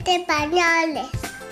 entre pañales.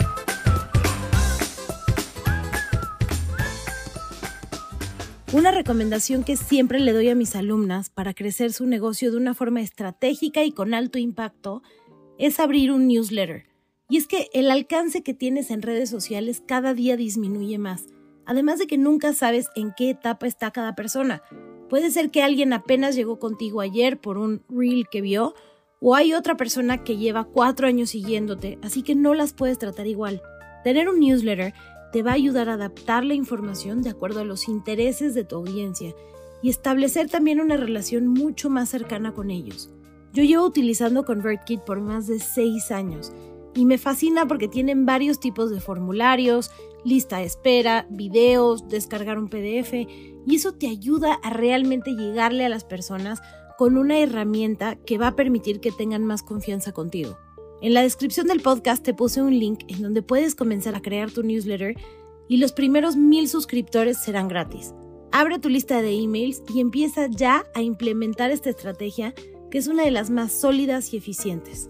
Una recomendación que siempre le doy a mis alumnas para crecer su negocio de una forma estratégica y con alto impacto es abrir un newsletter. Y es que el alcance que tienes en redes sociales cada día disminuye más. Además de que nunca sabes en qué etapa está cada persona. Puede ser que alguien apenas llegó contigo ayer por un reel que vio, o hay otra persona que lleva 4 años siguiéndote, así que no las puedes tratar igual. Tener un newsletter te va a ayudar a adaptar la información de acuerdo a los intereses de tu audiencia y establecer también una relación mucho más cercana con ellos. Yo llevo utilizando ConvertKit por más de 6 años y me fascina porque tienen varios tipos de formularios, lista de espera, videos, descargar un PDF y eso te ayuda a realmente llegarle a las personas con una herramienta que va a permitir que tengan más confianza contigo. En la descripción del podcast te puse un link en donde puedes comenzar a crear tu newsletter y los primeros 1000 suscriptores serán gratis. Abre tu lista de emails y empieza ya a implementar esta estrategia que es una de las más sólidas y eficientes.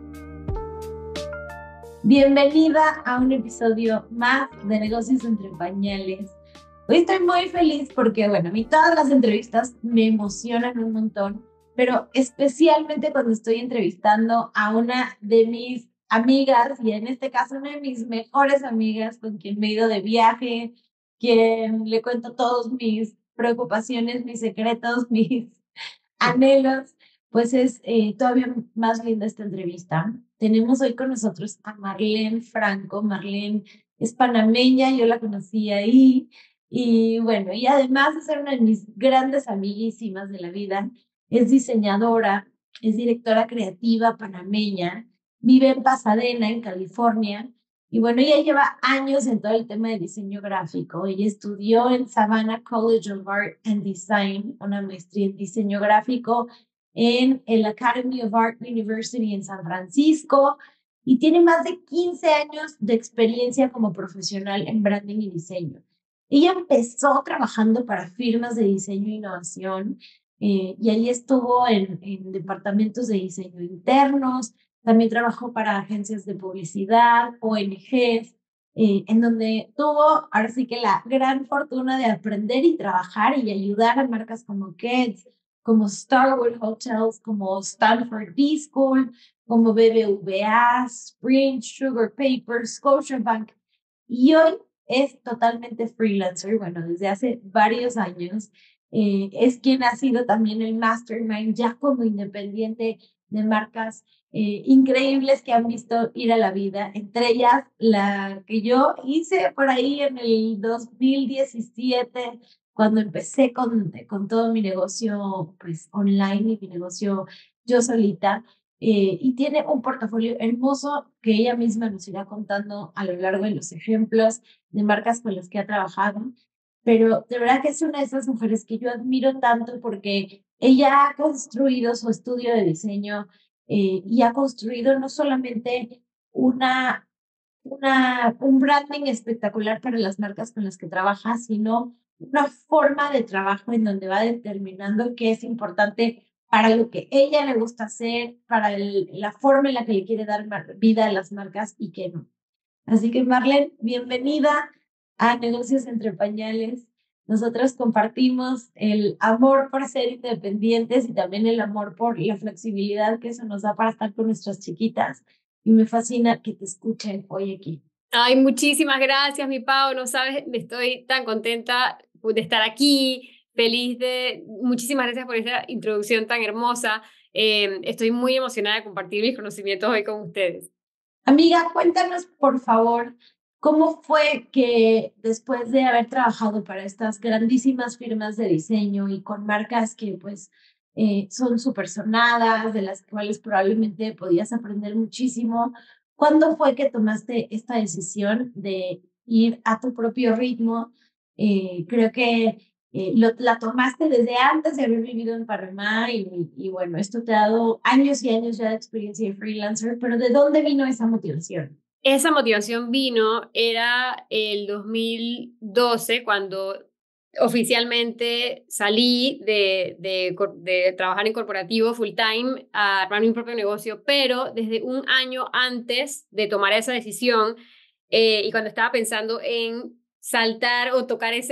Bienvenida a un episodio más de Negocios entre Pañales. Hoy estoy muy feliz porque, a mí todas las entrevistas me emocionan un montón, pero especialmente cuando estoy entrevistando a una de mis amigas, y en este caso una de mis mejores amigas con quien me he ido de viaje, quien le cuento todos mis preocupaciones, mis secretos, mis anhelos, pues es todavía más linda esta entrevista. Tenemos hoy con nosotros a Marlene Franco. Marlene es panameña, yo la conocí ahí, y además de ser una de mis grandes amiguísimas de la vida, es diseñadora, es directora creativa panameña, vive en Pasadena, en California, y ella lleva años en todo el tema de diseño gráfico. Ella estudió en Savannah College of Art and Design, una maestría en diseño gráfico en el Academy of Art University en San Francisco, y tiene más de 15 años de experiencia como profesional en branding y diseño. Ella empezó trabajando para firmas de diseño e innovación, y ahí estuvo en departamentos de diseño internos. También trabajó para agencias de publicidad, ONGs, en donde tuvo ahora sí que la gran fortuna de aprender y trabajar y ayudar a marcas como Keds, como Starwood Hotels, como Stanford B-School, como BBVA, Sprint, Sugar Papers, Scotiabank. Y hoy es totalmente freelancer, desde hace varios años. Es quien ha sido también el mastermind ya como independiente de marcas increíbles que han visto ir a la vida, entre ellas la que yo hice por ahí en el 2017, cuando empecé con todo mi negocio pues online y mi negocio yo solita, y tiene un portafolio hermoso que ella misma nos irá contando a lo largo de los ejemplos de marcas con las que ha trabajado. Pero de verdad que es una de esas mujeres que yo admiro tanto porque ella ha construido su estudio de diseño, y ha construido no solamente un branding espectacular para las marcas con las que trabaja, sino una forma de trabajo en donde va determinando qué es importante para lo que ella le gusta hacer, para la forma en la que le quiere dar vida a las marcas y qué no. Así que Marlene, bienvenida a Negocios entre Pañales. Nosotros compartimos el amor por ser independientes y también el amor por la flexibilidad que eso nos da para estar con nuestras chiquitas. Y me fascina que te escuchen hoy aquí. Ay, muchísimas gracias, mi Pau. No sabes, estoy tan contenta de estar aquí, muchísimas gracias por esta introducción tan hermosa. Estoy muy emocionada de compartir mis conocimientos hoy con ustedes. Amiga, cuéntanos, por favor, ¿cómo fue que después de haber trabajado para estas grandísimas firmas de diseño y con marcas que son súper sonadas, de las cuales probablemente podías aprender muchísimo, ¿cuándo fue que tomaste esta decisión de ir a tu propio ritmo? Creo que la tomaste desde antes de haber vivido en Panamá, y esto te ha dado años y años ya de experiencia de freelancer, pero ¿de dónde vino esa motivación? Esa motivación era el 2012, cuando oficialmente salí de trabajar en corporativo full time a armar mi propio negocio, pero desde un año antes de tomar esa decisión y cuando estaba pensando en saltar o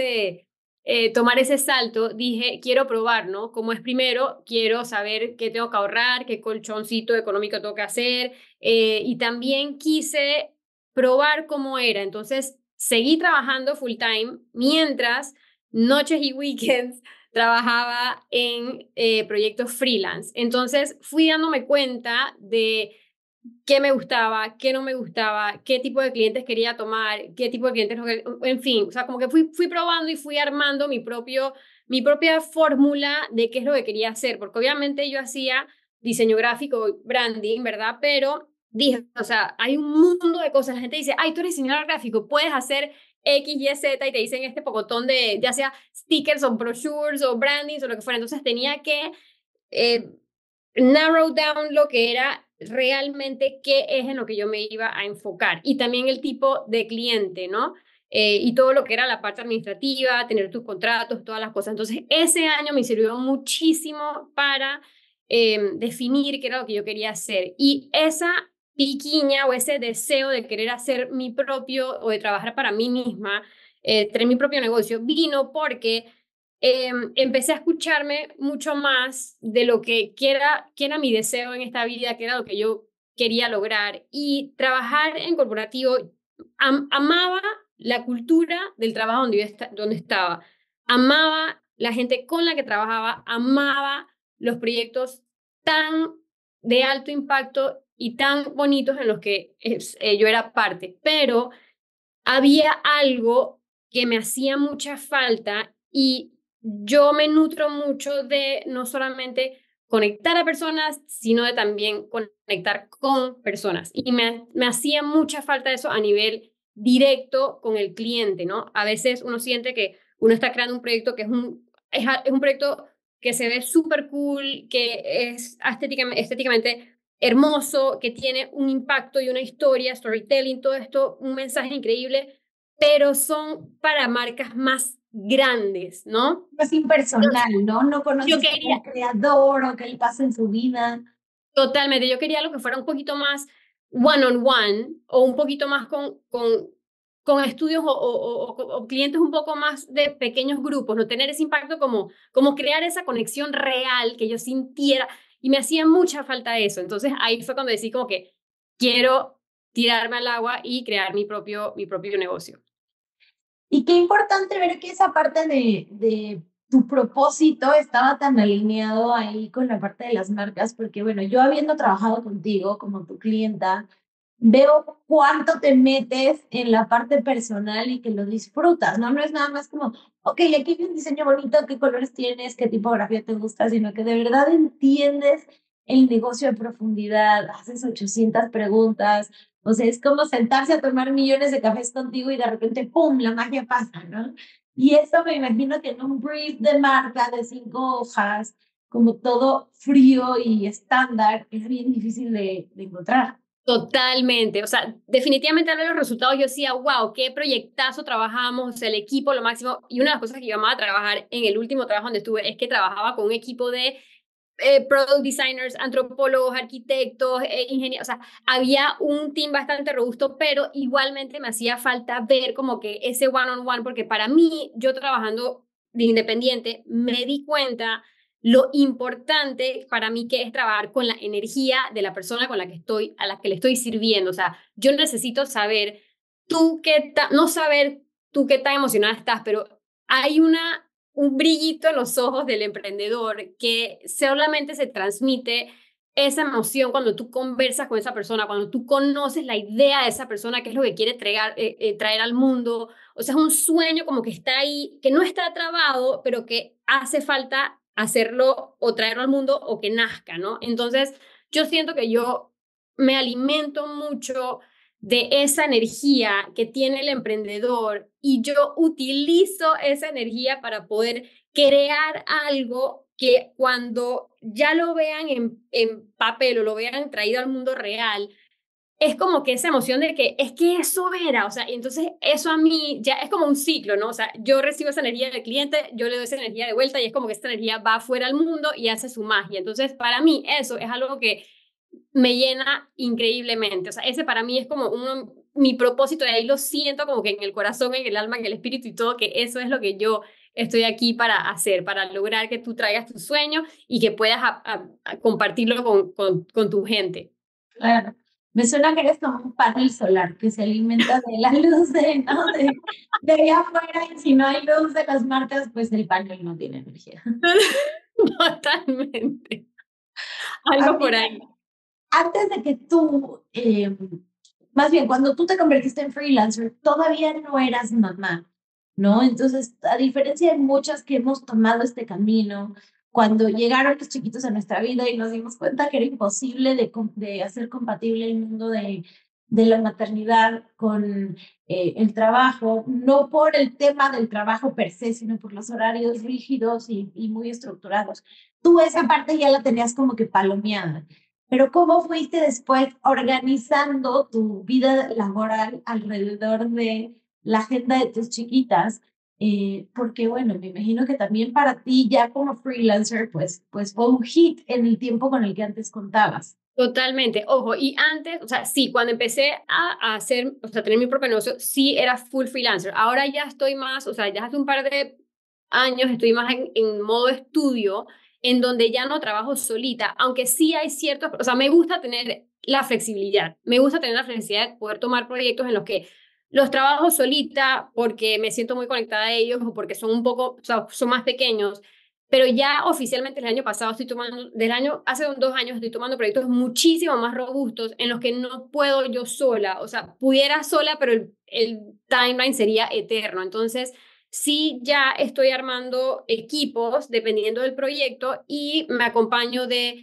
tomar ese salto, dije, quiero probar, ¿no? Como es primero, quiero saber qué tengo que ahorrar, qué colchoncito económico tengo que hacer, y también quise probar cómo era. Entonces, seguí trabajando full time mientras noches y weekends trabajaba en proyectos freelance. Entonces, fui dándome cuenta de qué me gustaba, qué no me gustaba, qué tipo de clientes quería tomar, qué tipo de clientes no, en fin, o sea, como que fui probando y fui armando mi propia fórmula de qué es lo que quería hacer, porque obviamente yo hacía diseño gráfico, branding, ¿verdad? Pero dije, o sea, hay un mundo de cosas. La gente dice, ay, tú eres diseñador gráfico, puedes hacer X, Y, Z, y te dicen este pocotón de, ya sea stickers o brochures o brandings o lo que fuera. Entonces tenía que eh, narrow down lo que era realmente qué es en lo que yo me iba a enfocar y también el tipo de cliente, ¿no? Y todo lo que era la parte administrativa, tener tus contratos, todas las cosas. Entonces, ese año me sirvió muchísimo para definir qué era lo que yo quería hacer. Y esa piquiña o ese deseo de querer hacer mi propio o de trabajar para mí misma, tener mi propio negocio, vino porque empecé a escucharme mucho más de lo que era mi deseo en esta vida, que era lo que yo quería lograr. Y trabajar en corporativo, amaba la cultura del trabajo donde estaba, amaba la gente con la que trabajaba, amaba los proyectos tan de alto impacto y tan bonitos en los que yo era parte, pero había algo que me hacía mucha falta y yo me nutro mucho de no solamente conectar a personas, sino de también conectar con personas. Y me hacía mucha falta eso a nivel directo con el cliente, ¿no? A veces uno siente que uno está creando un proyecto que es un proyecto que se ve súper cool, que es estéticamente hermoso, que tiene un impacto y una historia, storytelling, todo esto, un mensaje increíble, pero son para marcas más grandes, ¿no? Es impersonal, ¿no? No Yo conoces quería, al creador o qué le pasa en su vida. totalmente, yo quería algo que fuera un poquito más one-on-one o un poquito más con estudios o clientes un poco más de pequeños grupos, no tener ese impacto como crear esa conexión real que yo sintiera y me hacía mucha falta eso. Entonces ahí fue cuando decidí como que quiero tirarme al agua y crear mi propio negocio. Y qué importante ver que esa parte de tu propósito estaba tan alineado ahí con la parte de las marcas, porque bueno, yo habiendo trabajado contigo como tu clienta, veo cuánto te metes en la parte personal y que lo disfrutas, ¿no? No es nada más como, ok, aquí hay un diseño bonito, qué colores tienes, qué tipografía te gusta, sino que de verdad entiendes el negocio de profundidad, haces 800 preguntas, o sea, es como sentarse a tomar millones de cafés contigo y de repente, ¡pum!, la magia pasa, ¿no? Y eso me imagino que en un brief de marca de 5 hojas, como todo frío y estándar, es bien difícil de encontrar. Totalmente, o sea, definitivamente a ver los resultados yo decía, wow, qué proyectazo trabajamos, o sea, el equipo, lo máximo, y una de las cosas que yo amaba trabajar en el último trabajo donde estuve es que trabajaba con un equipo de product designers, antropólogos, arquitectos, ingenieros, o sea, había un team bastante robusto, pero igualmente me hacía falta ver como que ese one-on-one, porque para mí, yo trabajando de independiente, me di cuenta lo importante para mí que es trabajar con la energía de la persona con la que estoy, a la que le estoy sirviendo. O sea, yo necesito saber no saber tú qué tan emocionada estás, pero hay un brillito en los ojos del emprendedor que solamente se transmite esa emoción cuando tú conversas con esa persona, cuando tú conoces la idea de esa persona, qué es lo que quiere traer al mundo. O sea, es un sueño como que está ahí, que no está trabado, pero que hace falta hacerlo o traerlo al mundo o que nazca, ¿no? Entonces, yo siento que yo me alimento mucho de esa energía que tiene el emprendedor y yo utilizo esa energía para poder crear algo que cuando ya lo vean en papel o lo vean traído al mundo real, es como que esa emoción de que es que eso era, o sea, y entonces eso a mí ya es como un ciclo, ¿no? O sea, yo recibo esa energía del cliente, yo le doy esa energía de vuelta y es como que esa energía va afuera al mundo y hace su magia. Entonces, para mí eso es algo que me llena increíblemente. O sea, ese para mí es como mi propósito, y ahí lo siento como que en el corazón, en el alma, en el espíritu y todo, que eso es lo que yo estoy aquí para hacer, para lograr que tú traigas tu sueño y que puedas a compartirlo con tu gente. Claro. Me suena que eres como un panel solar que se alimenta de la luz ¿no? de allá afuera, y si no hay luz de las marcas, pues el panel no tiene energía. Totalmente. Algo por Amiga, ahí. antes de que tú, más bien, cuando tú te convertiste en freelancer, todavía no eras mamá, ¿no? Entonces, a diferencia de muchas que hemos tomado este camino, cuando llegaron los chiquitos a nuestra vida y nos dimos cuenta que era imposible de hacer compatible el mundo de la maternidad con el trabajo, no por el tema del trabajo per se, sino por los horarios rígidos y muy estructurados. Tú esa parte ya la tenías como que palomeada. Pero ¿cómo fuiste después organizando tu vida laboral alrededor de la agenda de tus chiquitas? Porque bueno, me imagino que también para ti ya como freelancer, pues fue un hit en el tiempo con el que antes contabas. Totalmente. Ojo, y antes, o sea, sí, cuando empecé a hacer, o sea, tener mi propio negocio, sí era full freelancer. Ahora ya estoy más, o sea, ya hace un par de años estoy más en modo estudio, en donde ya no trabajo solita, aunque sí hay ciertos, o sea, me gusta tener la flexibilidad, me gusta tener la flexibilidad de poder tomar proyectos en los que los trabajo solita porque me siento muy conectada a ellos o porque son un poco, o sea, son más pequeños, pero ya oficialmente el año pasado estoy tomando, hace 2 años estoy tomando proyectos muchísimo más robustos en los que no puedo yo sola, o sea, pudiera sola, pero el timeline sería eterno. Entonces, sí, ya estoy armando equipos dependiendo del proyecto y me acompaño de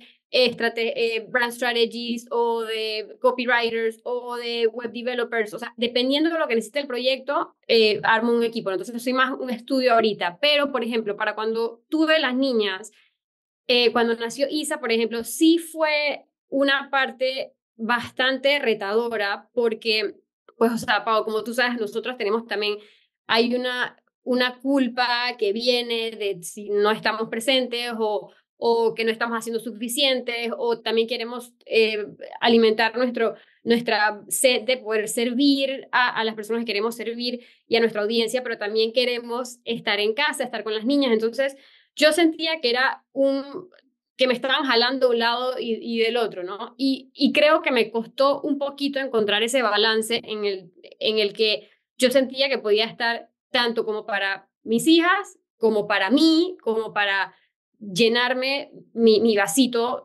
brand strategies o de copywriters o de web developers, o sea, dependiendo de lo que necesite el proyecto, armo un equipo. Entonces, soy más un estudio ahorita, pero, por ejemplo, para cuando tuve las niñas, cuando nació Isa, por ejemplo, sí fue una parte bastante retadora porque, pues, o sea, Pau, como tú sabes, nosotros tenemos también, hay una culpa que viene de si no estamos presentes o que no estamos haciendo suficientes o también queremos alimentar nuestra sed de poder servir a las personas que queremos servir y a nuestra audiencia, pero también queremos estar en casa, estar con las niñas. Entonces, yo sentía que era que me estaban jalando de un lado y del otro, ¿no? Y creo que me costó un poquito encontrar ese balance en el que yo sentía que podía estar tanto como para mis hijas, como para mí, como para llenarme mi vasito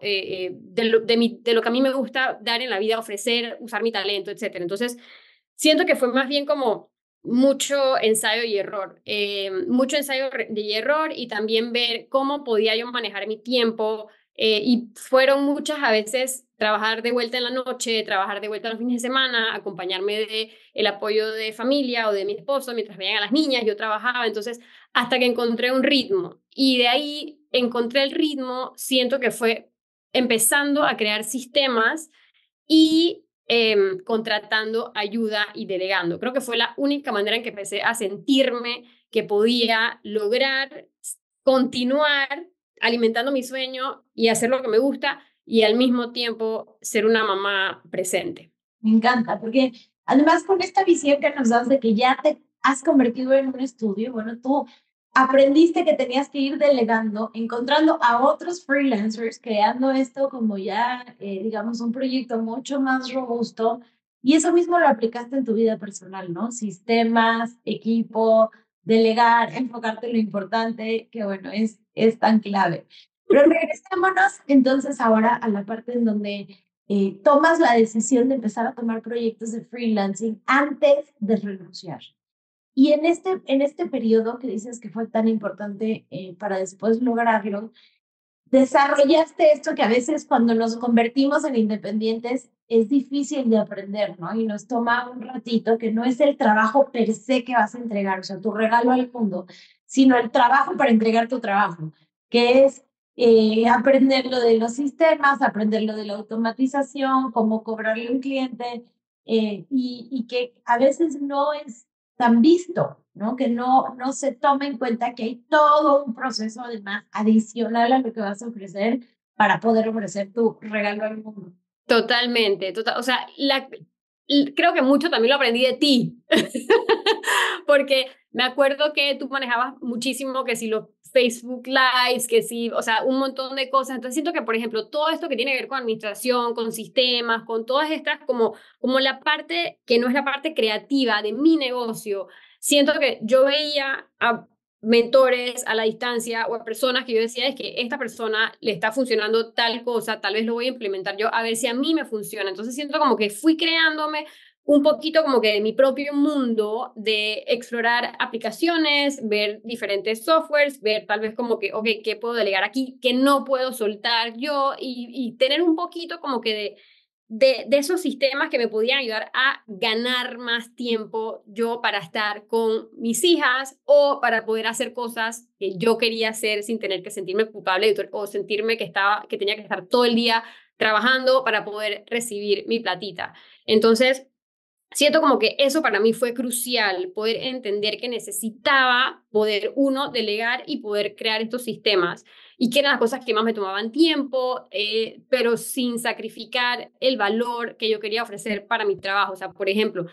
de lo que a mí me gusta dar en la vida, ofrecer, usar mi talento, etcétera. Entonces, siento que fue más bien como mucho ensayo y error, mucho ensayo y error y también ver cómo podía yo manejar mi tiempo y fueron muchas a veces trabajar de vuelta en la noche, trabajar de vuelta los fines de semana, acompañarme de el apoyo de familia o de mi esposo mientras veían a las niñas, yo trabajaba, entonces hasta que encontré un ritmo y de ahí encontré el ritmo, siento que fue empezando a crear sistemas y contratando ayuda y delegando. Creo que fue la única manera en que empecé a sentirme que podía lograr continuar alimentando mi sueño y hacer lo que me gusta y al mismo tiempo ser una mamá presente. Me encanta, porque además con esta visión que nos das de que ya te has convertido en un estudio, bueno, tú aprendiste que tenías que ir delegando, encontrando a otros freelancers, creando esto como ya, digamos, un proyecto mucho más robusto. Y eso mismo lo aplicaste en tu vida personal, ¿no? Sistemas, equipo, delegar, enfocarte en lo importante, que bueno, es tan clave. Pero regresémonos entonces ahora a la parte en donde tomas la decisión de empezar a tomar proyectos de freelancing antes de renunciar. Y en este periodo que dices que fue tan importante para después lograrlo, desarrollaste esto que a veces cuando nos convertimos en independientes es difícil de aprender, ¿no? Y nos toma un ratito, que no es el trabajo per se que vas a entregar, o sea, tu regalo al mundo, sino el trabajo para entregar tu trabajo, que es aprender lo de los sistemas, aprender lo de la automatización, cómo cobrarle a un cliente, y que a veces no es tan visto, ¿no? Que no se toma en cuenta que hay todo un proceso además adicional a lo que vas a ofrecer para poder ofrecer tu regalo al mundo. Totalmente, o sea, creo que mucho también lo aprendí de ti, porque me acuerdo que tú manejabas muchísimo que si los Facebook Lives, que si, o sea, un montón de cosas. Entonces siento que, por ejemplo, todo esto que tiene que ver con administración, con sistemas, con todas estas, como la parte que no es la parte creativa de mi negocio, siento que yo veía a mentores a la distancia o a personas que yo decía es que esta persona le está funcionando tal cosa, tal vez lo voy a implementar yo a ver si a mí me funciona. Entonces siento como que fui creándome un poquito como que de mi propio mundo de explorar aplicaciones, ver diferentes softwares, ver tal vez como que, ok, ¿qué puedo delegar aquí? ¿Qué no puedo soltar yo? Y tener un poquito como que de esos sistemas que me podían ayudar a ganar más tiempo yo para estar con mis hijas o para poder hacer cosas que yo quería hacer sin tener que sentirme culpable o sentirme que tenía que estar todo el día trabajando para poder recibir mi platita. Entonces, siento como que eso para mí fue crucial, poder entender que necesitaba poder, uno, delegar y poder crear estos sistemas y que eran las cosas que más me tomaban tiempo, pero sin sacrificar el valor que yo quería ofrecer para mi trabajo. O sea, por ejemplo,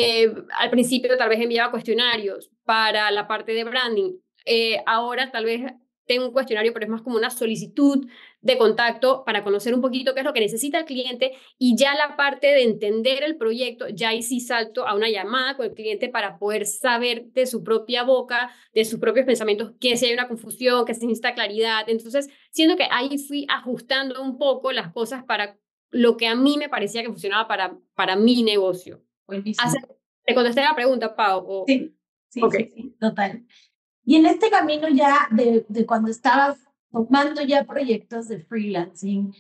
al principio tal vez enviaba cuestionarios para la parte de branding. Ahora tal vez tengo un cuestionario, pero es más como una solicitud de contacto para conocer un poquito qué es lo que necesita el cliente, y ya la parte de entender el proyecto, ya ahí sí salto a una llamada con el cliente para poder saber de su propia boca, de sus propios pensamientos, que si hay una confusión, que se necesita claridad. Entonces, siento que ahí fui ajustando un poco las cosas para lo que a mí me parecía que funcionaba para mi negocio. Buenísimo. ¿Te contesté la pregunta, Pau? Sí, sí, Okay. sí, total. Y en este camino ya de cuando estabas tomando ya proyectos de freelancing,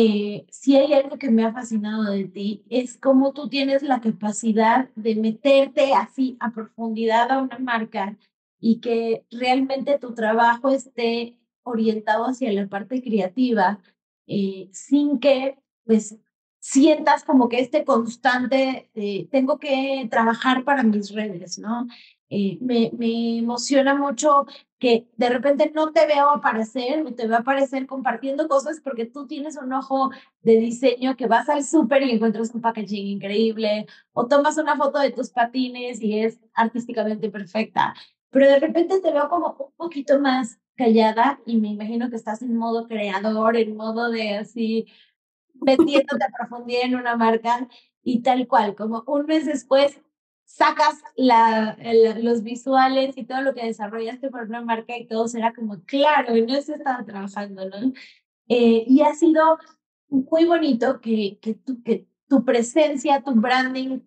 si hay algo que me ha fascinado de ti, es cómo tú tienes la capacidad de meterte así a profundidad a una marca y que realmente tu trabajo esté orientado hacia la parte creativa, sin que pues sientas como que este constante, tengo que trabajar para mis redes, ¿no? Me emociona mucho que de repente no te veo aparecer o te veo aparecer compartiendo cosas porque tú tienes un ojo de diseño, que vas al súper y encuentras un packaging increíble, o tomas una foto de tus patines y es artísticamente perfecta, pero de repente te veo como un poquito más callada y me imagino que estás en modo creador, en modo de así metiéndote a profundidad en una marca, y tal cual, como un mes después sacas los visuales y todo lo que desarrollaste por una marca y todo será como claro, y no se estaba trabajando, ¿no? Y ha sido muy bonito que tu presencia, tu branding,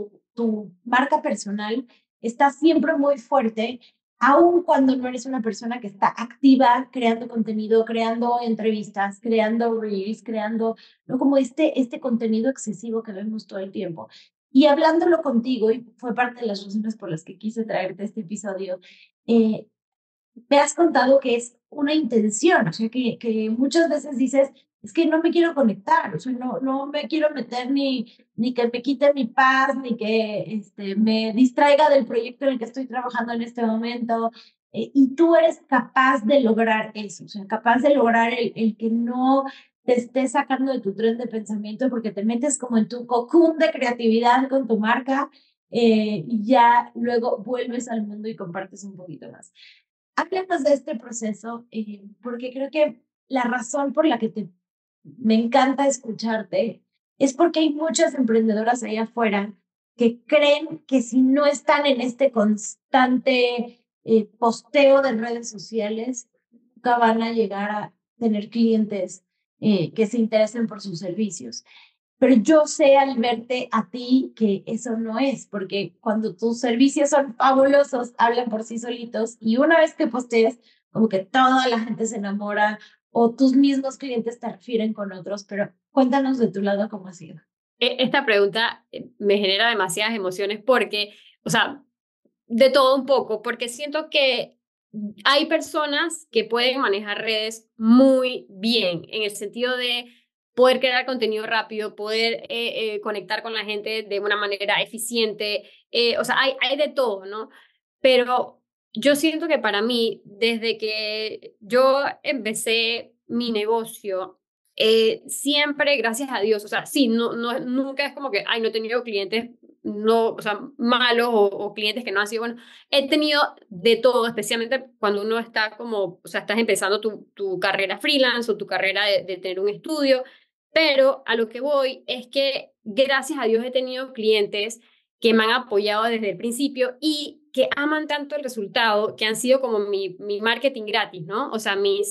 tu marca personal está siempre muy fuerte, aun cuando no eres una persona que está activa creando contenido, creando entrevistas, creando reels, creando, ¿no? Como este contenido excesivo que vemos todo el tiempo. Y hablándolo contigo, y fue parte de las razones por las que quise traerte este episodio, eh, me has contado que es una intención, o sea, que muchas veces dices, es que no me quiero conectar, o sea, no me quiero meter ni que me quite mi paz, ni que me distraiga del proyecto en el que estoy trabajando en este momento. Y tú eres capaz de lograr eso, o sea, capaz de lograr el que no te estés sacando de tu tren de pensamiento porque te metes como en tu cocoon de creatividad con tu marca, y ya luego vuelves al mundo y compartes un poquito más. Háblanos de este proceso, porque creo que la razón por la que me encanta escucharte es porque hay muchas emprendedoras allá afuera que creen que si no están en este constante posteo de redes sociales, nunca van a llegar a tener clientes que se interesen por sus servicios. Pero yo sé al verte a ti que eso no es, porque cuando tus servicios son fabulosos, hablan por sí solitos, y una vez que postees, como que toda la gente se enamora o tus mismos clientes te refieren con otros, pero cuéntanos de tu lado cómo ha sido. Esta pregunta me genera demasiadas emociones porque, o sea, de todo un poco, porque siento que hay personas que pueden manejar redes muy bien, en el sentido de poder crear contenido rápido, poder conectar con la gente de una manera eficiente, o sea, hay de todo, ¿no? Pero yo siento que para mí, desde que yo empecé mi negocio, siempre, gracias a Dios, o sea, sí, nunca es como que, ay, no he tenido clientes no, o sea, malos o clientes que no han sido buenos. He tenido de todo, especialmente cuando uno está como, o sea, estás empezando tu carrera freelance o tu carrera de tener un estudio, pero a lo que voy es que gracias a Dios he tenido clientes que me han apoyado desde el principio y que aman tanto el resultado, que han sido como mi marketing gratis, ¿no? O sea,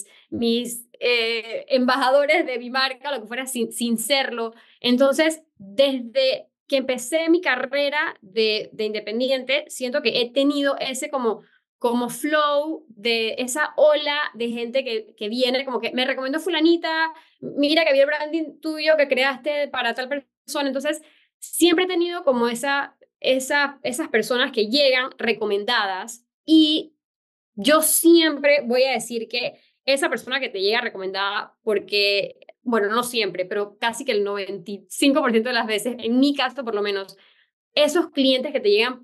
mis embajadores de mi marca, lo que fuera, sin serlo. Entonces, desde que empecé mi carrera de independiente, siento que he tenido ese como flow de esa ola de gente que viene, como que me recomendó fulanita, mira que vi el branding tuyo que creaste para tal persona. Entonces, siempre he tenido como esas personas que llegan recomendadas y yo siempre voy a decir que esa persona que te llega recomendada, porque, bueno, no siempre, pero casi que el 95% de las veces, en mi caso por lo menos, esos clientes que te llegan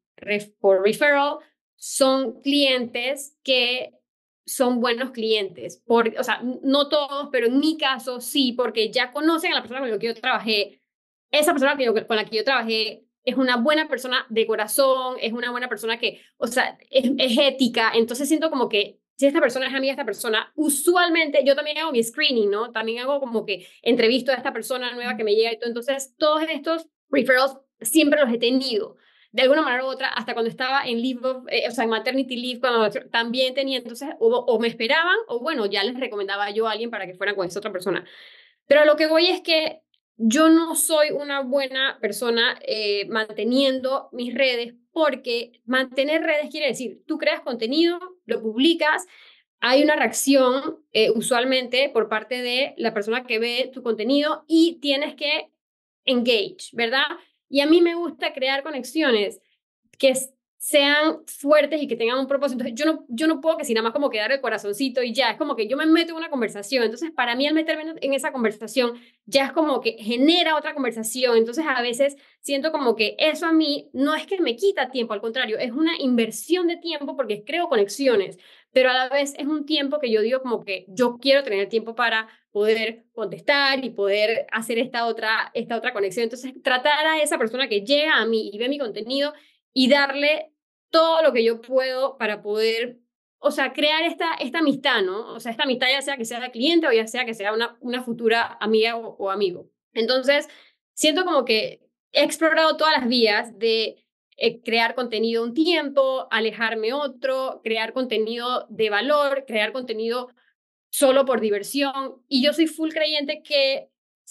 por referral son clientes que son buenos clientes. O sea, no todos, pero en mi caso sí, porque ya conocen a la persona con la que yo trabajé. Esa persona con la que yo trabajé es una buena persona de corazón, es una buena persona que, o sea, es ética. Entonces siento como que si esta persona es amiga de esta persona, usualmente yo también hago mi screening, ¿no? También hago como que entrevisto a esta persona nueva que me llega y todo. Entonces, todos estos referrals siempre los he tenido, de alguna manera u otra, hasta cuando estaba en leave o sea, en maternity leave, cuando también tenía, entonces, o me esperaban, o bueno, ya les recomendaba yo a alguien para que fueran con esa otra persona. Pero lo que voy es que yo no soy una buena persona manteniendo mis redes, porque mantener redes quiere decir, tú creas contenido, lo publicas, hay una reacción usualmente por parte de la persona que ve tu contenido y tienes que engage, ¿verdad? Y a mí me gusta crear conexiones que sean fuertes y que tengan un propósito. Entonces, yo no puedo que si nada más como quedar el corazoncito y ya, es como que yo me meto en una conversación. Entonces, para mí al meterme en esa conversación, ya es como que genera otra conversación. Entonces, a veces siento como que eso a mí no es que me quita tiempo, al contrario, es una inversión de tiempo porque creo conexiones, pero a la vez es un tiempo que yo digo como que yo quiero tener tiempo para poder contestar y poder hacer esta otra conexión. Entonces, tratar a esa persona que llega a mí y ve mi contenido y darle todo lo que yo puedo para poder, o sea, crear esta amistad, ¿no? O sea, esta amistad ya sea que sea cliente o ya sea que sea una futura amiga o amigo. Entonces, siento como que he explorado todas las vías de crear contenido un tiempo, alejarme otro, crear contenido de valor, crear contenido solo por diversión. Y yo soy full creyente que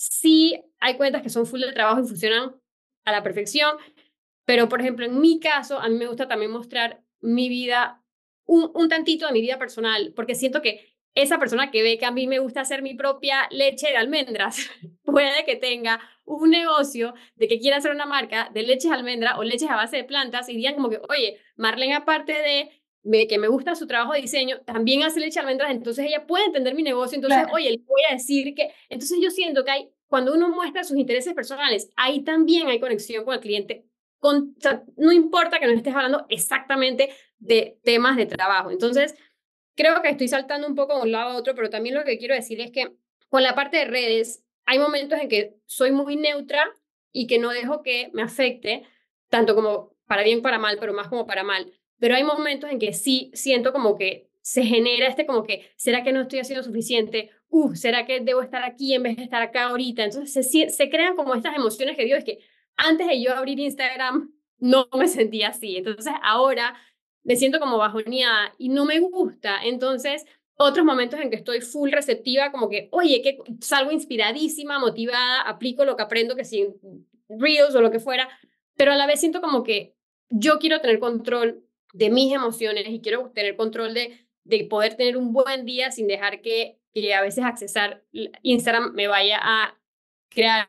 sí hay cuentas que son full de trabajo y funcionan a la perfección, pero, por ejemplo, en mi caso, a mí me gusta también mostrar mi vida, un tantito de mi vida personal, porque siento que esa persona que ve que a mí me gusta hacer mi propia leche de almendras, puede que tenga un negocio de que quiera hacer una marca de leches de almendra o leches a base de plantas y digan como que, oye, Marlene, aparte de que me gusta su trabajo de diseño, también hace leche de almendras, entonces ella puede entender mi negocio, entonces, Claro. oye, le voy a decir que, entonces yo siento que cuando uno muestra sus intereses personales, ahí también hay conexión con el cliente o sea, no importa que no estés hablando exactamente de temas de trabajo. Entonces, creo que estoy saltando un poco de un lado a otro, pero también lo que quiero decir es que con la parte de redes, hay momentos en que soy muy neutra y que no dejo que me afecte, tanto como para bien, para mal, pero más como para mal. Pero hay momentos en que sí siento como que se genera como que, ¿será que no estoy haciendo suficiente? ¿Será que debo estar aquí en vez de estar acá ahorita? Entonces se crean como estas emociones que digo, es que antes de yo abrir Instagram no me sentía así. Entonces ahora me siento como bajoneada y no me gusta. Entonces, otros momentos en que estoy full receptiva, como que, oye, que salgo inspiradísima, motivada, aplico lo que aprendo, que si en Reels o lo que fuera, pero a la vez siento como que yo quiero tener control de mis emociones y quiero tener control de poder tener un buen día sin dejar que a veces accesar Instagram me vaya a crear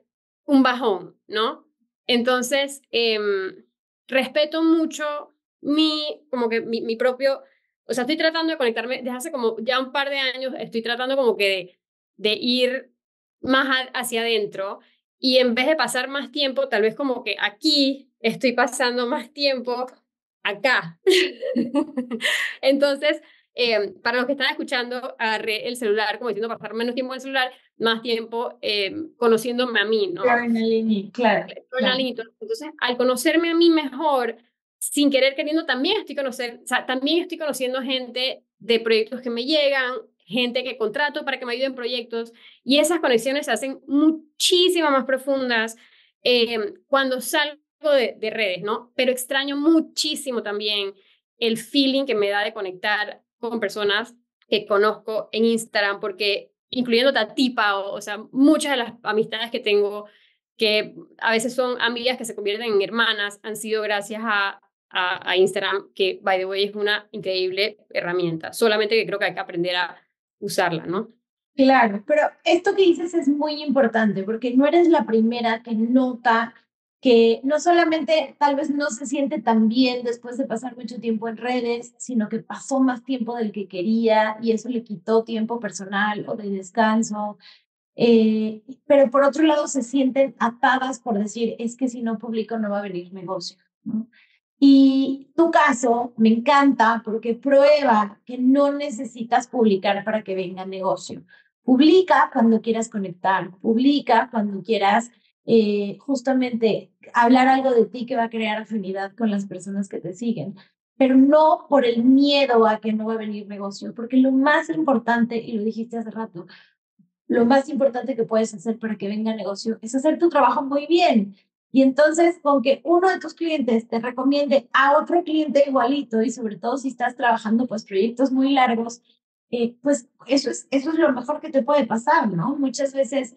un bajón, ¿no? Entonces, respeto mucho como que mi propio o sea, estoy tratando de conectarme desde hace como ya un par de años, estoy tratando como que de ir más hacia adentro y en vez de pasar más tiempo, tal vez como que aquí estoy pasando más tiempo acá. Entonces, para los que están escuchando, agarré el celular, como diciendo, pasar menos tiempo en el celular, más tiempo conociéndome a mí, ¿no? Claro, en la línea, claro, claro. Entonces, al conocerme a mí mejor, sin querer queriendo, también estoy conociendo gente de proyectos que me llegan, gente que contrato para que me ayuden en proyectos, y esas conexiones se hacen muchísimo más profundas cuando salgo de redes, ¿no? Pero extraño muchísimo también el feeling que me da de conectar con personas que conozco en Instagram, porque incluyendo a Tipa, o sea, muchas de las amistades que tengo, que a veces son amigas que se convierten en hermanas, han sido gracias a Instagram, que, by the way, es una increíble herramienta. Solamente que creo que hay que aprender a usarla, ¿no? Claro, pero esto que dices es muy importante porque no eres la primera que nota que no solamente tal vez no se siente tan bien después de pasar mucho tiempo en redes, sino que pasó más tiempo del que quería y eso le quitó tiempo personal o de descanso. Pero por otro lado se sienten atadas por decir, es que si no publico no va a venir negocio, ¿no? Y tu caso me encanta porque prueba que no necesitas publicar para que venga negocio. Publica cuando quieras conectar, publica cuando quieras justamente hablar algo de ti que va a crear afinidad con las personas que te siguen, pero no por el miedo a que no va a venir negocio, porque lo más importante, y lo dijiste hace rato, lo más importante que puedes hacer para que venga negocio es hacer tu trabajo muy bien. Y entonces, con que uno de tus clientes te recomiende a otro cliente igualito, y sobre todo si estás trabajando pues proyectos muy largos, pues eso es lo mejor que te puede pasar, ¿no? Muchas veces,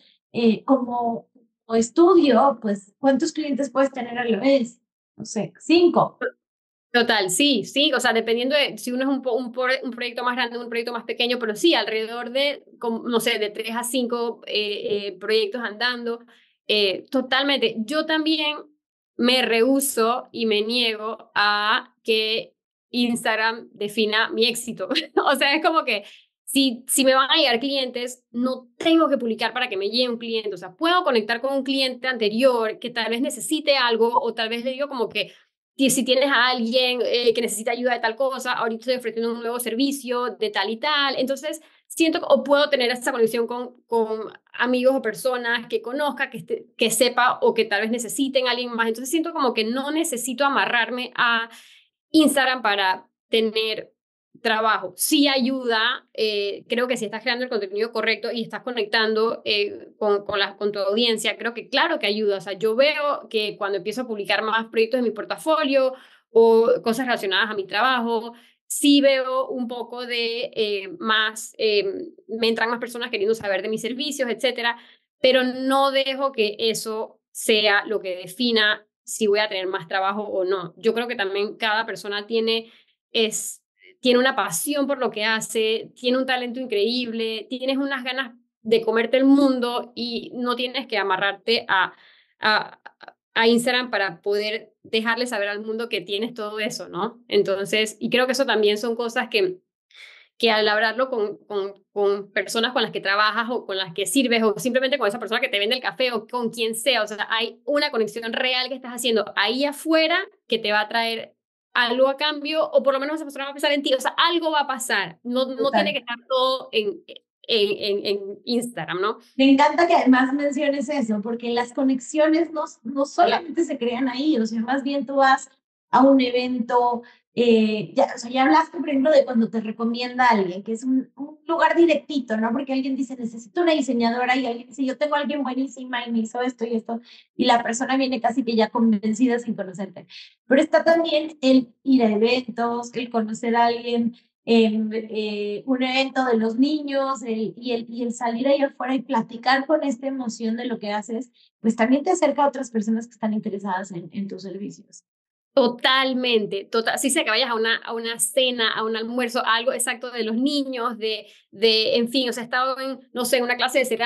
como estudio, pues, ¿cuántos clientes puedes tener a la vez? No sé, 5. Total, sí, sí, o sea, dependiendo de si uno es un proyecto más grande, un proyecto más pequeño, pero sí, alrededor de, no sé, de 3 a 5 proyectos andando, totalmente. Yo también me rehúso y me niego a que Instagram defina mi éxito. O sea, es como que si me van a llegar clientes, no tengo que publicar para que me llegue un cliente. O sea, puedo conectar con un cliente anterior que tal vez necesite algo o tal vez le digo como que si tienes a alguien que necesita ayuda de tal cosa, ahorita estoy ofreciendo un nuevo servicio de tal y tal. Entonces, siento o puedo tener esa conexión con amigos o personas que conozca, que sepa o que tal vez necesiten a alguien más. Entonces, siento como que no necesito amarrarme a Instagram para tener trabajo. Sí ayuda, creo que si estás creando el contenido correcto y estás conectando con tu audiencia, creo que claro que ayuda. O sea, yo veo que cuando empiezo a publicar más proyectos en mi portafolio o cosas relacionadas a mi trabajo, sí veo un poco de me entran más personas queriendo saber de mis servicios, etcétera, pero no dejo que eso sea lo que defina si voy a tener más trabajo o no. Yo creo que también cada persona tiene una pasión por lo que hace, tiene un talento increíble, tienes unas ganas de comerte el mundo y no tienes que amarrarte a, a Instagram para poder dejarle saber al mundo que tienes todo eso, ¿no? Entonces, y creo que eso también son cosas que al hablarlo con personas con las que trabajas o con las que sirves o simplemente con esa persona que te vende el café o con quien sea, o sea, hay una conexión real que estás haciendo ahí afuera que te va a traer algo a cambio o por lo menos esa persona va a pensar en ti, o sea, algo va a pasar, no tiene Total. que estar todo en Instagram, ¿no? Me encanta que además menciones eso, porque las conexiones no solamente se crean ahí, o sea, más bien tú vas a un evento, ya, o sea, ya hablaste, por ejemplo, de cuando te recomienda a alguien, que es un lugar directito, ¿no? Porque alguien dice, necesito una diseñadora y alguien dice, yo tengo a alguien buenísima y me hizo esto y esto, y la persona viene casi que ya convencida sin conocerte. Pero está también el ir a eventos, el conocer a alguien en un evento de los niños y el salir ahí afuera y platicar con esta emoción de lo que haces, pues también te acerca a otras personas que están interesadas en tus servicios. Totalmente, sí sé que vayas a una cena, a un almuerzo, algo exacto de los niños, en fin, o sea, he estado en, no sé, en una clase de cerámica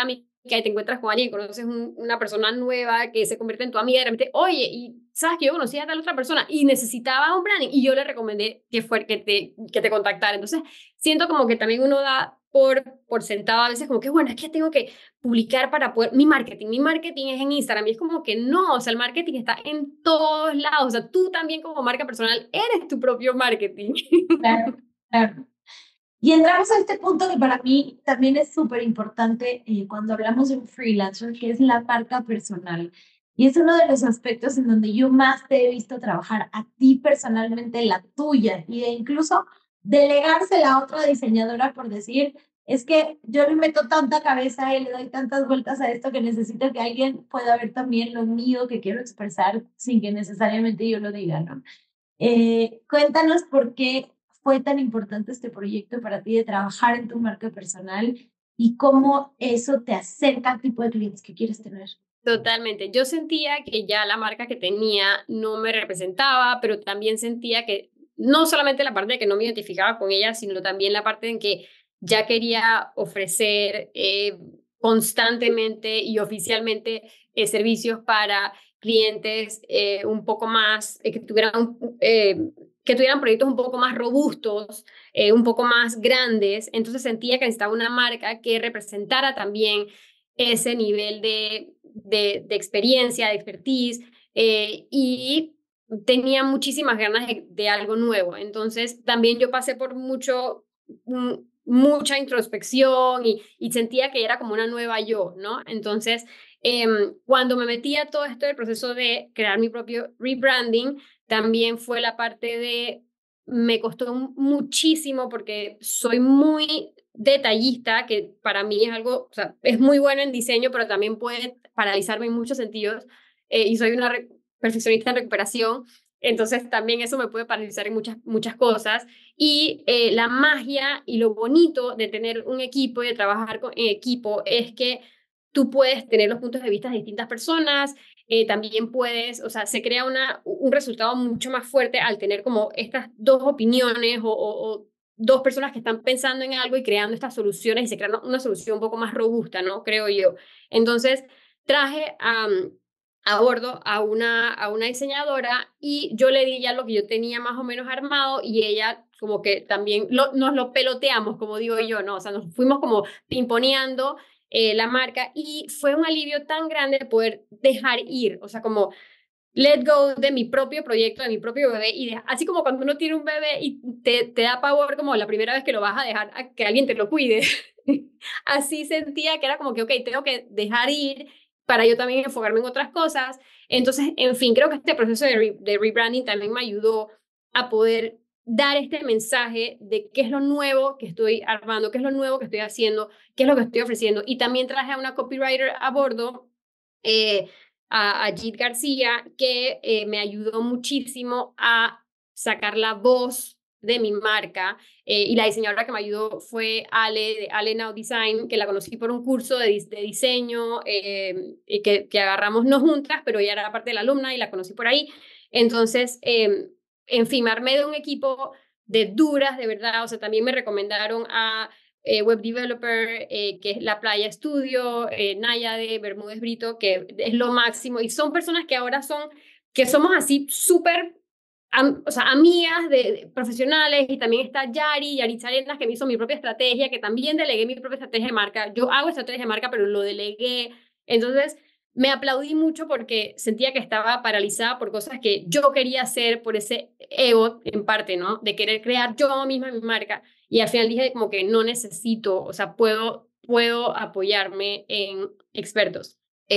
y te encuentras con alguien, conoces una persona nueva que se convierte en tu amiga, y de repente, oye, y sabes que yo conocía a tal otra persona y necesitaba un branding, y yo le recomendé que te contactara. Entonces, siento como que también uno da por sentado a veces como que, bueno, es que tengo que publicar para poder, mi marketing es en Instagram, y es como que no, o sea, el marketing está en todos lados, o sea, tú también como marca personal eres tu propio marketing. Claro, claro. Y entramos a este punto que para mí también es súper importante cuando hablamos de un freelancer, que es la marca personal. Y es uno de los aspectos en donde yo más te he visto trabajar a ti personalmente, la tuya, y de incluso delegársela a otra diseñadora por decir, es que yo le meto tanta cabeza y le doy tantas vueltas a esto que necesito que alguien pueda ver también lo mío que quiero expresar sin que necesariamente yo lo diga, ¿no? Cuéntanos por qué fue tan importante este proyecto para ti de trabajar en tu marca personal y cómo eso te acerca al tipo de clientes que quieres tener. Totalmente. Yo sentía que ya la marca que tenía no me representaba, pero también sentía que no solamente la parte de que no me identificaba con ella, sino también la parte en que ya quería ofrecer constantemente y oficialmente servicios para clientes un poco más, que tuvieran proyectos un poco más robustos, un poco más grandes. Entonces sentía que necesitaba una marca que representara también ese nivel de experiencia, de expertise, y tenía muchísimas ganas de algo nuevo. Entonces, también yo pasé por mucha introspección y sentía que era como una nueva yo, ¿no? Entonces, cuando me metí a todo esto del proceso de crear mi propio rebranding, también fue la parte me costó muchísimo porque soy muy detallista, que para mí es algo, o sea, es muy bueno en diseño, pero también puede paralizarme en muchos sentidos, y soy una perfeccionista en recuperación, entonces también eso me puede paralizar en muchas cosas, y la magia y lo bonito de tener un equipo y de trabajar en equipo es que tú puedes tener los puntos de vista de distintas personas, también puedes, o sea, se crea un resultado mucho más fuerte al tener como estas dos opiniones o dos personas que están pensando en algo y creando estas soluciones y se crea una solución un poco más robusta, ¿no? Creo yo. Entonces, traje a bordo a una diseñadora y yo le di ya lo que yo tenía más o menos armado y ella como que también nos lo peloteamos, como digo yo, ¿no? O sea, nos fuimos como pimponeando la marca y fue un alivio tan grande poder dejar ir, o sea, como let go de mi propio proyecto, de mi propio bebé, así como cuando uno tiene un bebé y te da pavor como la primera vez que lo vas a dejar a que alguien te lo cuide. Así sentía que era como que, ok, tengo que dejar ir para yo también enfocarme en otras cosas. Entonces, en fin, creo que este proceso de rebranding también me ayudó a poder dar este mensaje de qué es lo nuevo que estoy armando, qué es lo nuevo que estoy haciendo, qué es lo que estoy ofreciendo. Y también traje a una copywriter a bordo, a Jit García, que me ayudó muchísimo a sacar la voz de mi marca, y la diseñadora que me ayudó fue Ale, de Ale Now Design, que la conocí por un curso de diseño, y que agarramos no juntas, pero ella era parte de la alumna y la conocí por ahí. Entonces, en fin, me armé de un equipo de duras, de verdad, o sea, también me recomendaron a web developer, que es La Playa Studio, Naya de Bermúdez Brito, que es lo máximo, y son personas que ahora que somos así súper, o sea, amigas de profesionales, y también está Yari Salinas, que me hizo mi propia estrategia, que también delegué mi propia estrategia de marca. Yo hago estrategia de marca, pero lo delegué. Entonces, me aplaudí mucho porque sentía que estaba paralizada por cosas que yo quería hacer, por ese ego, en parte, ¿no? De querer crear yo misma mi marca. Y al final dije como que no necesito, o sea, puedo apoyarme en expertos.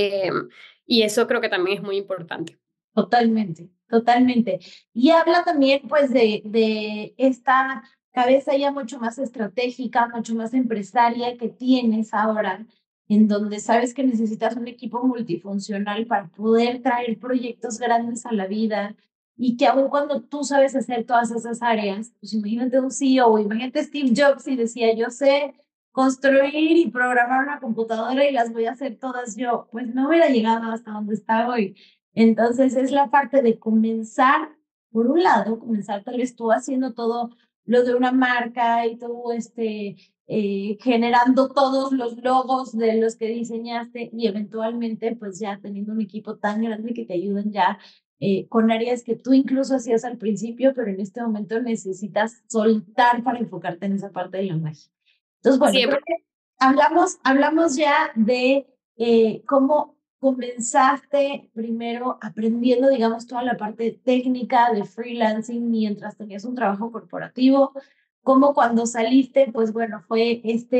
Y eso creo que también es muy importante. Totalmente, totalmente. Y habla también pues de esta cabeza ya mucho más estratégica, mucho más empresaria que tienes ahora, en donde sabes que necesitas un equipo multifuncional para poder traer proyectos grandes a la vida y que aun cuando tú sabes hacer todas esas áreas, pues imagínate un CEO, imagínate Steve Jobs y decía, yo sé construir y programar una computadora y las voy a hacer todas yo, pues no hubiera llegado hasta donde está hoy. Entonces es la parte de comenzar, por un lado, comenzar tal vez tú haciendo todo lo de una marca y todo generando todos los logos de los que diseñaste y eventualmente pues ya teniendo un equipo tan grande que te ayuden ya con áreas que tú incluso hacías al principio, pero en este momento necesitas soltar para enfocarte en esa parte de la magia. Entonces, bueno, Siempre. creo que hablamos ya de cómo comenzaste primero aprendiendo, digamos, toda la parte técnica de freelancing mientras tenías un trabajo corporativo, cómo cuando saliste, pues bueno, fue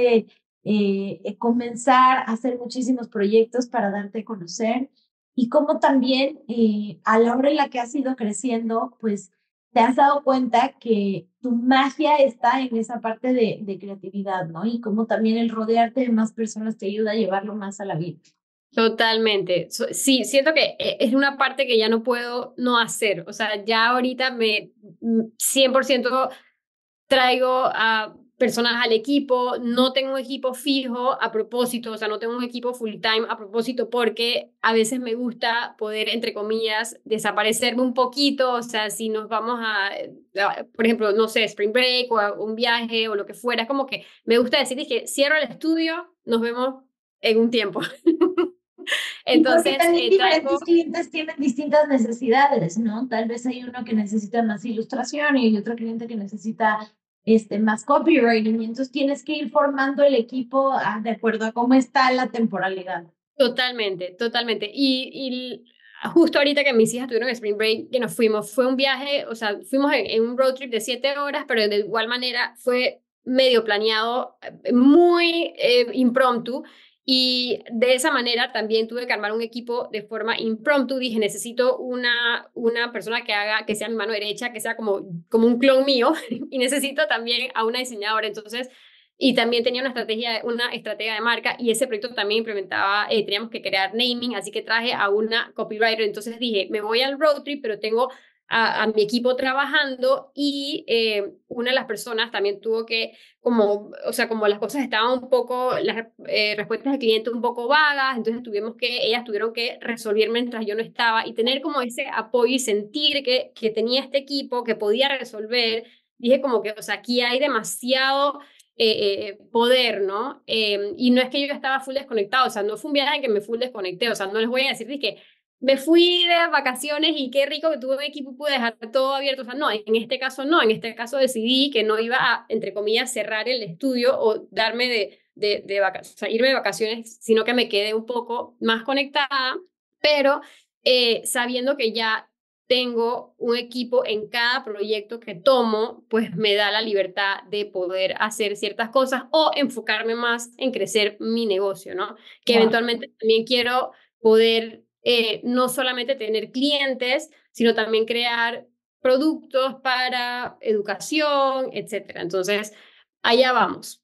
comenzar a hacer muchísimos proyectos para darte a conocer y cómo también a la hora en la que has ido creciendo, pues te has dado cuenta que tu magia está en esa parte de creatividad, ¿no? Y cómo también el rodearte de más personas te ayuda a llevarlo más a la vida. Totalmente. Sí, siento que es una parte que ya no puedo no hacer. O sea, ya ahorita 100% traigo a personas al equipo, no tengo un equipo fijo a propósito, o sea, no tengo un equipo full time a propósito porque a veces me gusta poder, entre comillas, desaparecerme un poquito, o sea, si nos vamos por ejemplo, no sé, spring break o a un viaje o lo que fuera, es como que me gusta decir, dije, cierro el estudio, nos vemos en un tiempo. Y porque Entonces, también traigo. diferentes clientes tienen distintas necesidades, ¿no? Tal vez hay uno que necesita más ilustración y hay otro cliente que necesita más copywriting, y entonces tienes que ir formando el equipo de acuerdo a cómo está la temporalidad. Totalmente, totalmente. Y justo ahorita que mis hijas tuvieron Spring Break, que nos fuimos, fue un viaje, o sea, fuimos en un road trip de 7 horas, pero de igual manera fue medio planeado, muy impromptu. Y de esa manera también tuve que armar un equipo de forma impromptu. Dije, necesito una persona que sea mi mano derecha, que sea como un clon mío, y necesito también a una diseñadora. Entonces, y también tenía una estrategia de marca y ese proyecto también implementaba, teníamos que crear naming, así que traje a una copywriter. Entonces dije, me voy al road trip, pero tengo a mi equipo trabajando y una de las personas también tuvo que, o sea, como las cosas estaban un poco, las respuestas del cliente un poco vagas, entonces ellas tuvieron que resolver mientras yo no estaba y tener como ese apoyo y sentir que tenía este equipo que podía resolver. Dije como que, o sea, aquí hay demasiado poder, ¿no? Y no es que yo estaba full desconectado, o sea, no fue un viaje en que me full desconecté, o sea, no les voy a decir que me fui de vacaciones y qué rico que tuve un equipo y pude dejar todo abierto, o sea, no, en este caso no, en este caso decidí que no iba a, entre comillas, cerrar el estudio o darme de vacaciones, o sea, irme de vacaciones, sino que me quedé un poco más conectada, pero sabiendo que ya tengo un equipo en cada proyecto que tomo, pues me da la libertad de poder hacer ciertas cosas o enfocarme más en crecer mi negocio, ¿no? Que Wow. eventualmente también quiero poder no solamente tener clientes, sino también crear productos para educación, etcétera. Entonces, allá vamos.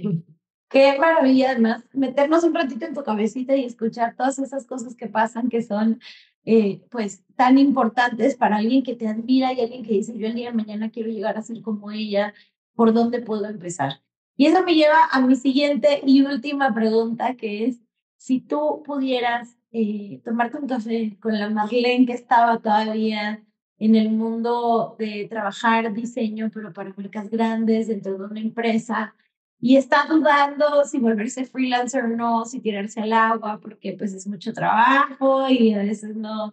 Qué maravilla, además, meternos un ratito en tu cabecita y escuchar todas esas cosas que pasan, que son, pues, tan importantes para alguien que te admira y alguien que dice, yo el día de mañana quiero llegar a ser como ella, ¿por dónde puedo empezar? Y eso me lleva a mi siguiente y última pregunta, que es, si tú pudieras tomarte un café con la Marlene que estaba todavía en el mundo de trabajar diseño, pero para marcas grandes, dentro de una empresa, y está dudando si volverse freelancer o no, si tirarse al agua, porque pues es mucho trabajo y a veces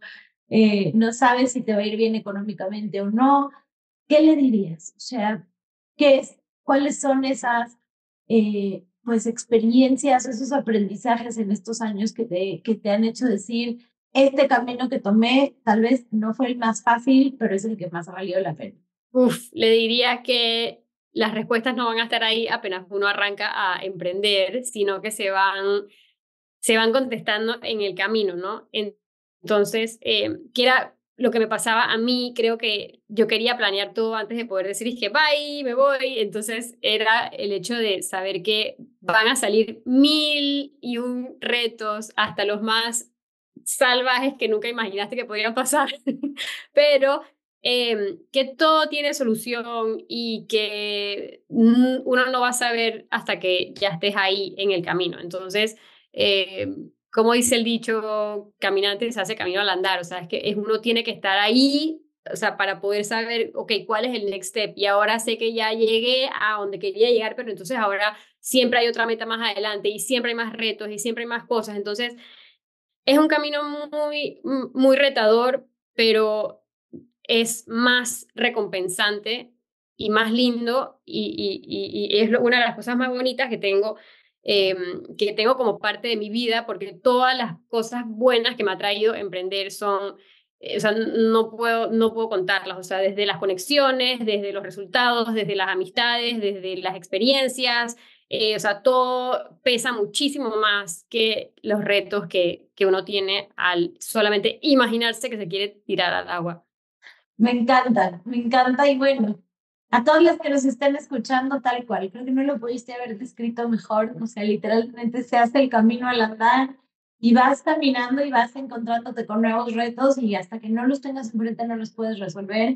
no sabes si te va a ir bien económicamente o no. ¿Qué le dirías? O sea, ¿cuáles son esas pues experiencias, esos aprendizajes en estos años que te han hecho decir, este camino que tomé tal vez no fue el más fácil, pero es el que más ha valido la pena? Uf, le diría que las respuestas no van a estar ahí apenas uno arranca a emprender, sino que se van contestando en el camino, ¿no? Entonces, que era lo que me pasaba a mí, creo que yo quería planear todo antes de poder decir, que bye, me voy. Entonces, era el hecho de saber que van a salir 1001 retos, hasta los más salvajes que nunca imaginaste que podrían pasar, pero que todo tiene solución y que uno no va a saber hasta que ya estés ahí en el camino. Entonces, como dice el dicho, caminante se hace camino al andar, o sea, uno tiene que estar ahí o sea, para poder saber, ok, cuál es el next step. Y ahora sé que ya llegué a donde quería llegar, pero entonces ahora siempre hay otra meta más adelante y siempre hay más retos y siempre hay más cosas. Entonces, es un camino muy retador, pero es más recompensante y más lindo y es una de las cosas más bonitas que tengo como parte de mi vida, porque todas las cosas buenas que me ha traído emprender son, o sea, no puedo contarlas, o sea, desde las conexiones, desde los resultados, desde las amistades, desde las experiencias, o sea, todo pesa muchísimo más que los retos que uno tiene al solamente imaginarse que se quiere tirar al agua. Me encanta y bueno, a todos los que nos estén escuchando tal cual, creo que no lo pudiste haber descrito mejor, o sea, literalmente se hace el camino al andar y vas caminando y vas encontrándote con nuevos retos y hasta que no los tengas enfrente no los puedes resolver.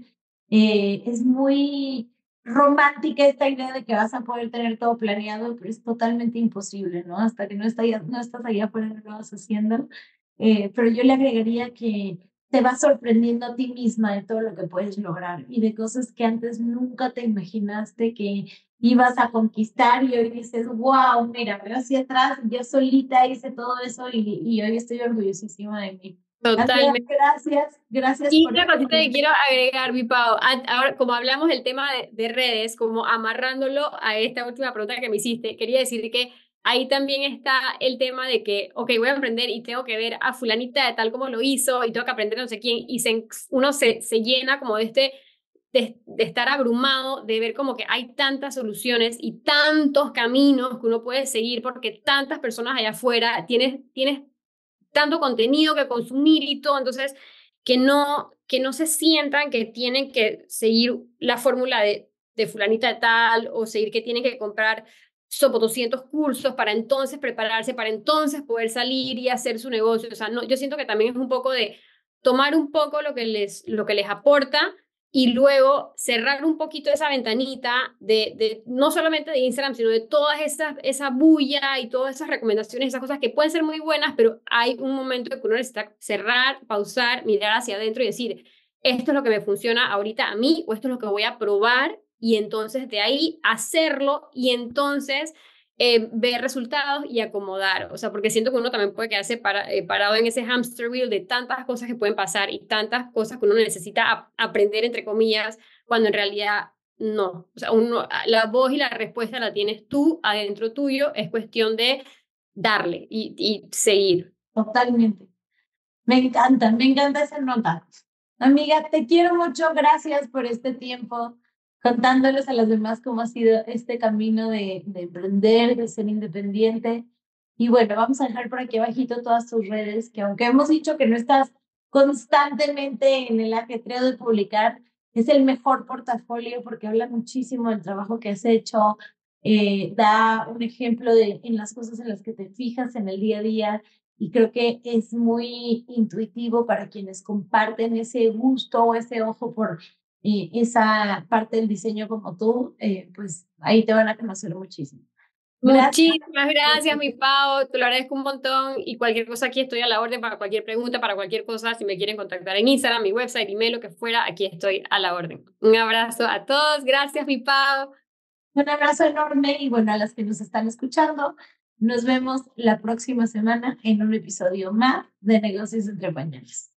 Es muy romántica esta idea de que vas a poder tener todo planeado, pero es totalmente imposible, ¿no? Hasta que no estás allá afuera no lo vas haciendo. Pero yo le agregaría que te vas sorprendiendo a ti misma de todo lo que puedes lograr y de cosas que antes nunca te imaginaste que ibas a conquistar y hoy dices, wow, mira, veo hacia atrás, yo solita hice todo eso y hoy estoy orgullosísima de mí. Amiga, Totalmente. gracias Y por... una cosita que quiero agregar, mi Pau, ahora como hablamos del tema de redes, como amarrándolo a esta última pregunta que me hiciste, quería decir que ahí también está el tema de que, ok, voy a emprender y tengo que ver a fulanita de tal como lo hizo y tengo que aprender no sé quién, y uno se llena como de estar abrumado, de ver como que hay tantas soluciones y tantos caminos que uno puede seguir porque tantas personas allá afuera, tienes tanto contenido que consumir y todo, entonces que no se sientan que tienen que seguir la fórmula de fulanita de tal o seguir que tienen que comprar 200 cursos para entonces prepararse, para entonces poder salir y hacer su negocio. O sea, no, yo siento que también es un poco de tomar un poco lo que les aporta y luego cerrar un poquito esa ventanita de no solamente de Instagram, sino de todas esa bulla y todas esas recomendaciones, esas cosas que pueden ser muy buenas, pero hay un momento en que uno necesita cerrar, pausar, mirar hacia adentro y decir, esto es lo que me funciona ahorita a mí o esto es lo que voy a probar y entonces de ahí hacerlo y entonces ver resultados y acomodar, o sea, porque siento que uno también puede quedarse parado en ese hamster wheel de tantas cosas que pueden pasar y tantas cosas que uno necesita aprender, entre comillas, cuando en realidad no, o sea, la voz y la respuesta la tienes tú adentro tuyo, es cuestión de darle y seguir. Totalmente. Me encanta esa nota. Amiga, te quiero mucho, gracias por este tiempo contándoles a los demás cómo ha sido este camino de emprender, de ser independiente. Y bueno, vamos a dejar por aquí abajito todas tus redes, que aunque hemos dicho que no estás constantemente en el ajetreo de publicar, es el mejor portafolio porque habla muchísimo del trabajo que has hecho, da un ejemplo en las cosas en las que te fijas en el día a día y creo que es muy intuitivo para quienes comparten ese gusto o ese ojo por esa parte del diseño como tú, pues ahí te van a conocer muchísimo. Gracias. Muchísimas gracias, mi Pau, te lo agradezco un montón y cualquier cosa aquí estoy a la orden para cualquier pregunta, para cualquier cosa, si me quieren contactar en Instagram, mi website, email, lo que fuera, aquí estoy a la orden. Un abrazo a todos, gracias, mi Pau. Un abrazo enorme y bueno, a las que nos están escuchando, nos vemos la próxima semana en un episodio más de Negocios entre Pañales.